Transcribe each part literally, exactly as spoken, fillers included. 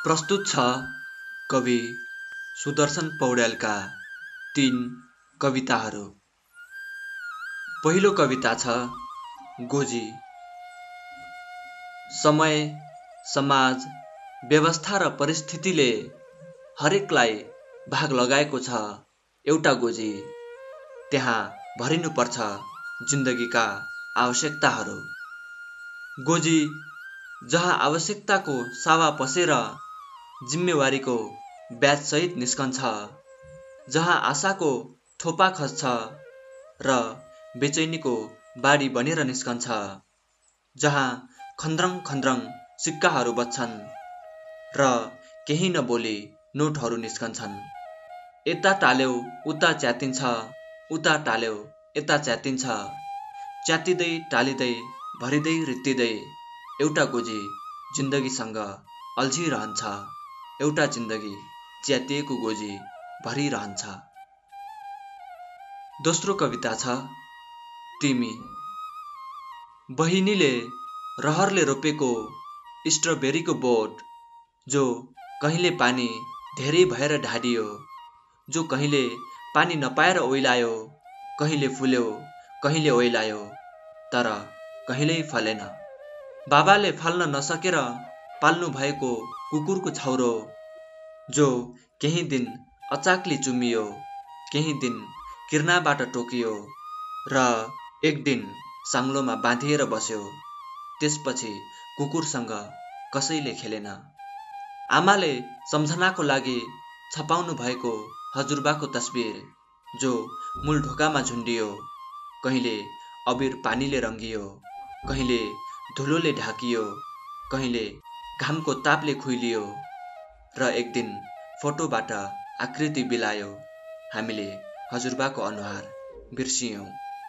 प्रस्तुत छ कवि सुदर्शन पौड्यालका तीन कविताहरू। पहिलो कविता छ गोजी। समय, समाज, व्यवस्था र परिस्थितिले हरेकलाई भाग लगाएको छ एउटा गोजी। त्यहाँ भरिनुपर्छ जिन्दगीका आवश्यकताहरू। गोजी जहाँ आवश्यकताको सावा पसेर जिम्मेवारीको ब्याजसहित निस्कन्छ, जहाँ आशाको थोपा खस्छ र बेचैनीको बाढी बनेर निस्कन्छ, जहाँ खन्द्रङ खन्द्रङ सिक्काहरू बच्छन् र केही नबोली नोटहरू निस्कन्छन्। यता टाल्यौ उता च्यातिन्छ, उता टाल्यौ यता च्यातिन्छ, च्यातिँदै टालिँदै भरिँदै रित्तिँदै एउटा गोजी जिन्दगीसँग अल्झिरहन्छ, एउटा जिन्दगी च्यातिएको गोजी भरिरहन्छ। दोस्रो कविता छ तिमी। बहिनीले रहरले रोपेको स्ट्रबेरीको बोट, जो कहिले पानी धेरै भएर ढाडियो, जो कहिले पानी नपाएर ओइलायो, कहिले फुल्यो कहिले ओइलायो, तर कहिल्यै फलेन। बाबाले फाल्न नसकेर पाल्नु भएको कुकुरको छाउरो, जो केही दिन अचाकली चुम्मियो, केही दिन किर्नाबाट टोकियो र एक दिन साङ्लोमा बाँधिएर बस्यो। त्यसपछि कुकुरसँग कसैले खेलेन। आमाले सम्झनाको लागि छपाउनु भएको हजुरबाको तस्बिर, जो मूल ढोकामा झुन्डियो, कहिले अबिर पानीले रङ्गियो, कहिले धुलोले ढाकियो, कहिले घामको तापले खुइलियो र एक दिन फोटोबाट आकृति बिलायो। हामीले हजुरबाको अनुहार बिर्सियौं।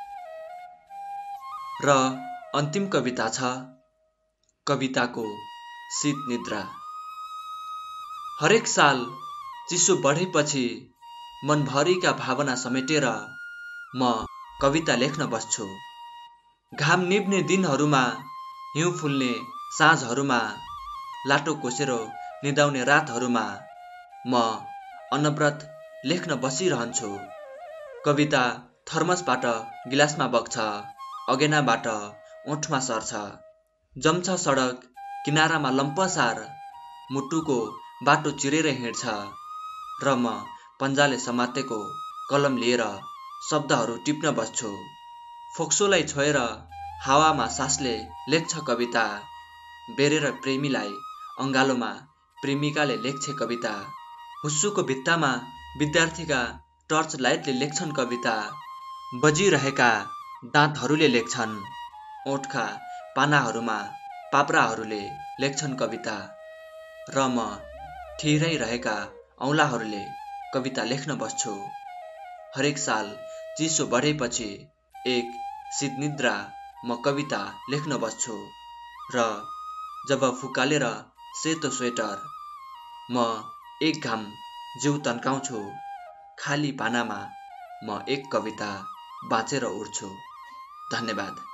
र अन्तिम कविता छ कविताको शीत निद्रा। हरेक साल चिसो बढेपछि मनभरिका भावना समेटेर म कविता लेख्न बस्छु। घाम निभ्ने दिनहरूमा, हिउँ फुल्ने साँझहरूमा, लाटो कोसेर निदाउने रातहरूमा म अनवरत लेख्न बसिरहन्छु। कविता थर्मसबाट गिलासमा बग्छ, अगेनाबाट ओठमा सर्छ, जम्छ सडक किनारामा लम्पसार, मुटुको बाटो चिरेर हिँड्छ र म पन्जाले समातेको कलम लिएर शब्दहरू टिप्न बस्छु। फोक्सोलाई छोएर हावामा सासले लेख्छ कविता, बेरेर प्रेमीलाई अङ्गालोमा प्रेमिकाले लेख्छे कविता, हुस्सुको भित्तामा विद्यार्थीका टर्च लाइटले लेख्छन् कविता, बजिरहेका दाँतहरूले लेख्छन्, ओठका पानाहरूमा पाप्राहरूले लेख्छन् कविता र म ठिहिराइरहेका औँलाहरूले कविता लेख्न बस्छु। हरेक साल चिसो बढेपछि एक शीतनिद्रा म कविता लेख्न बस्छु र जब फुकालेर सेतो स्वेटर म एक घाम जिउ तन्काउँछु, खाली पानामा म एक कविता बाँचेर उड्छु। धन्यवाद।